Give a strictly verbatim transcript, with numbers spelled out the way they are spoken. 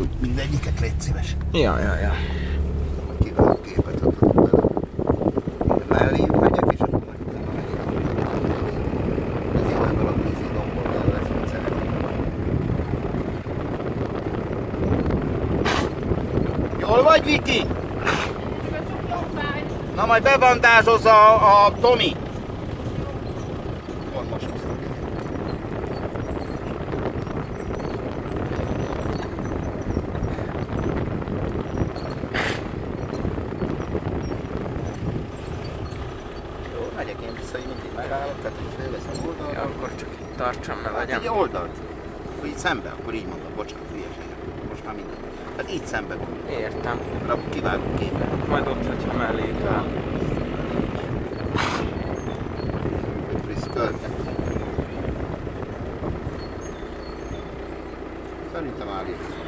Tud mindegyiket, légy szíves. Ja, ja, ja. Kiváló képet adott bele. Melléjük megyek, és akkor meg utána megyek. Ez így ebből a vízi domboldal lesz, mint szeretném. Jól vagy, Viki? Na majd bevantázsozza a, a Tomi. Hol most hoztak? Jó, megyek én vissza, így mindig megállok, tehát hogy fölveszem oldalra. Ja, akkor csak itt tartsam, mert Hát legyen. egy oldalt. Akkor így szembe, akkor így mondom, bocsánat, hülyeségek. Most már minden. Hát így szembe van. Értem. Akkor kivágunk képet. Majd ott, hogyha melléjük áll. Szerintem állít.